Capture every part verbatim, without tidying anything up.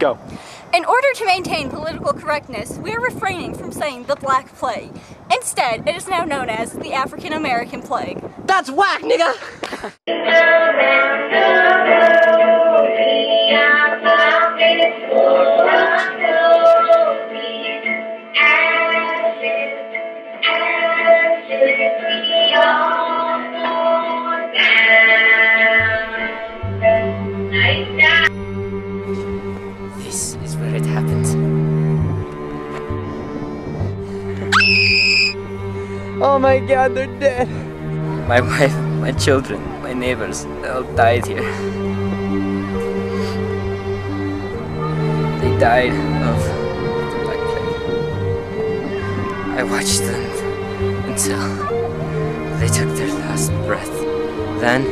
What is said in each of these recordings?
Go. In order to maintain political correctness, we are refraining from saying the Black Plague. Instead, it is now known as the African American Plague. That's whack, nigga! This is where it happened. Oh my god, they're dead. My wife, my children, my neighbors, they all died here. They died of the Black Plague. I watched them until they took their last breath. Then,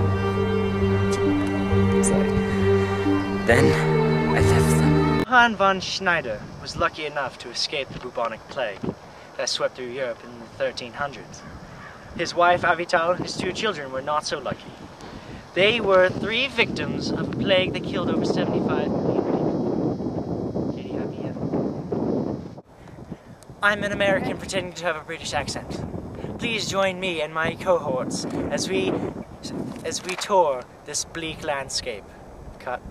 sorry. Then I left them. Johann von Schneider was lucky enough to escape the bubonic plague that swept through Europe in the thirteen hundreds. His wife Avital and his two children were not so lucky. They were three victims of a plague that killed over seventy-five million people. Katie, have you yet? I'm an American pretending to have a British accent. Please join me and my cohorts as we as we tour this bleak landscape. Cut.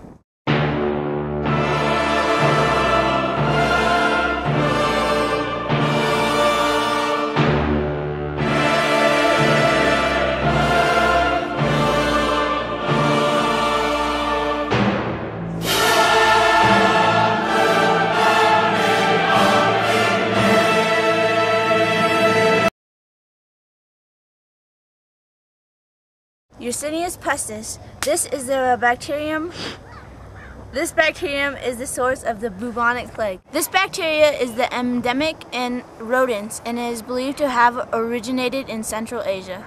Yersinia pestis. This is the bacterium. This bacterium is the source of the bubonic plague. This bacteria is the endemic in rodents and is believed to have originated in Central Asia.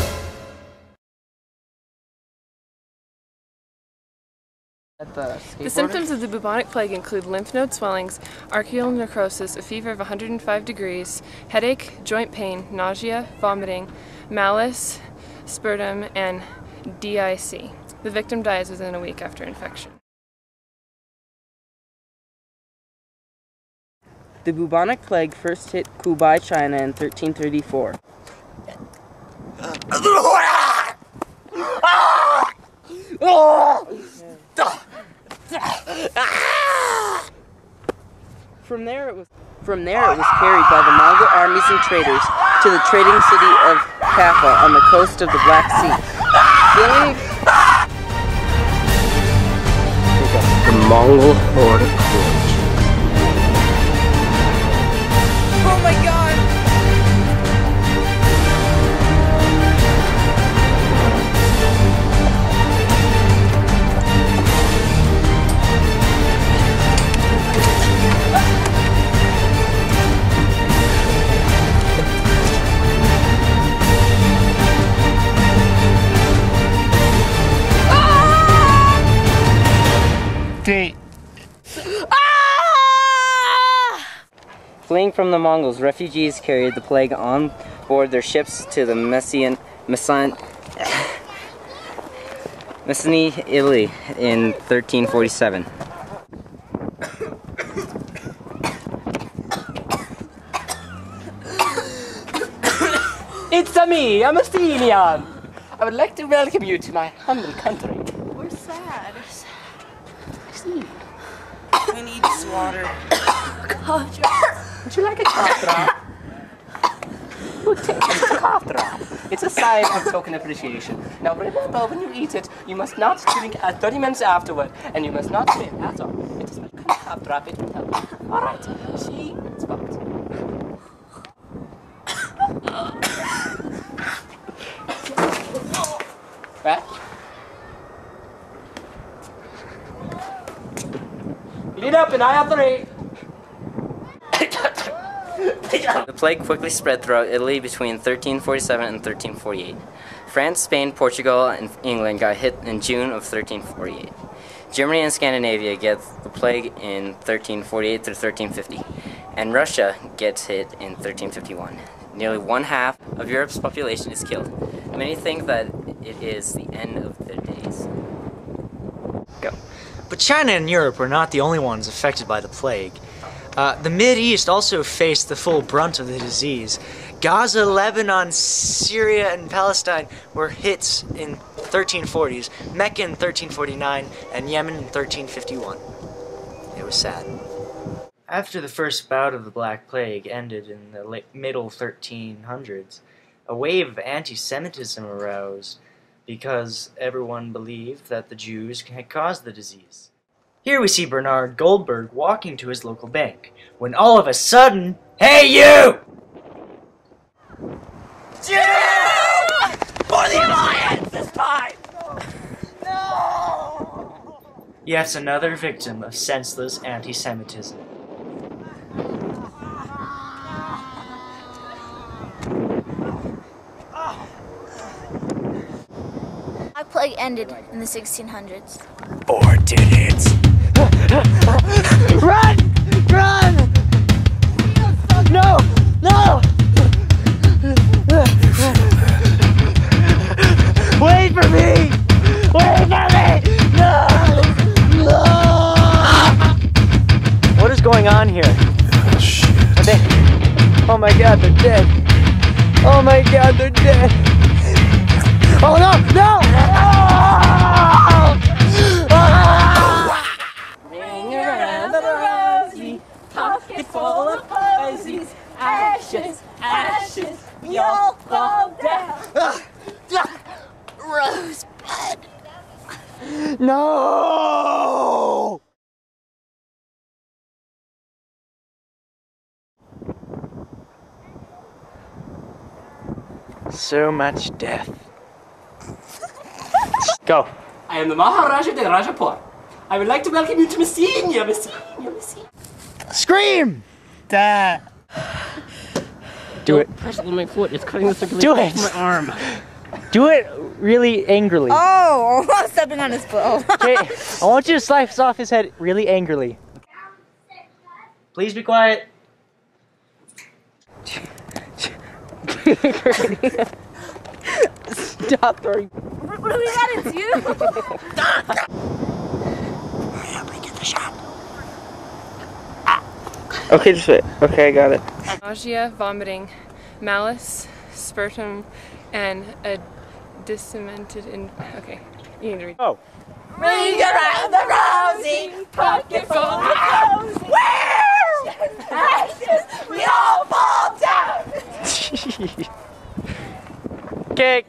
The, the symptoms of the bubonic plague include lymph node swellings, arterial necrosis, a fever of one hundred five degrees, headache, joint pain, nausea, vomiting, malaise, sputum, and D I C. The victim dies within a week after infection. The bubonic plague first hit Hubei, China in thirteen thirty-four. From there it was From there it was carried by the Mongol armies and traders to the trading city of Kaffa on the coast of the Black Sea. Killing The Mongol horde of cruelty. Oh my god! Fleeing from the Mongols, refugees carried the plague on board their ships to the Messian, Messin, Messini, Italy in thirteen forty-seven. It's a me, I'm a Stelian. I would like to welcome you to my humble country. We're sad. See, I need some water. Cough would you like a cough drop? Look, take it, it's a cough drop. It's a sign of token appreciation. Now remember, when you eat it, you must not drink at thirty minutes afterward, and you must not spit at all. It is a cough drop, it will help. Alright, see, it's fucked. Right? Lead up and I have three. The plague quickly spread throughout Italy between thirteen forty-seven and thirteen forty-eight. France, Spain, Portugal, and England got hit in June of thirteen forty-eight. Germany and Scandinavia get the plague in thirteen forty-eight through thirteen fifty, and Russia gets hit in thirteen fifty-one. Nearly one half of Europe's population is killed. Many think that it is the end of their days. Go. But China and Europe were not the only ones affected by the plague. Uh, the Mid-East also faced the full brunt of the disease. Gaza, Lebanon, Syria, and Palestine were hit in thirteen forties, Mecca in thirteen forty-nine, and Yemen in thirteen fifty-one. It was sad. After the first bout of the Black Plague ended in the late, middle thirteen hundreds, a wave of anti-Semitism arose because everyone believed that the Jews had caused the disease. Here we see Bernard Goldberg walking to his local bank, when all of a sudden, hey you! Jew! For the Alliance this time! No! Yet another victim of senseless anti-Semitism. Black Plague ended in the sixteen hundreds. Or did it? Run! Run! No! No! Wait for me! Wait for me! No! No! What is going on here? Oh, shit. Are they... Oh my god, they're dead. Oh my god, they're dead. Oh no! No! Ring around the rosy, pocket full of posies, ashes, ashes, we all fall down. Rosebud. No! So much death. Go. I am the Maharaja de Rajapur. I would like to welcome you to Messina, Messina, Messina. Scream! Da. Do it. Press it on my foot. It's cutting the circulation Do it. off my arm. Do it really angrily. Oh, I'm stepping on his foot. Okay, I want you to slice off his head really angrily. Please be quiet. Stop throwing. What do we gotta do? Okay, just wait. Okay, I got it. Nausea, vomiting, malice, sputum, and a disseminated in. Okay, you need to read. Oh. Ring around the rosy, pocket full of posies. Where? Ashes, we all fall down. Kick.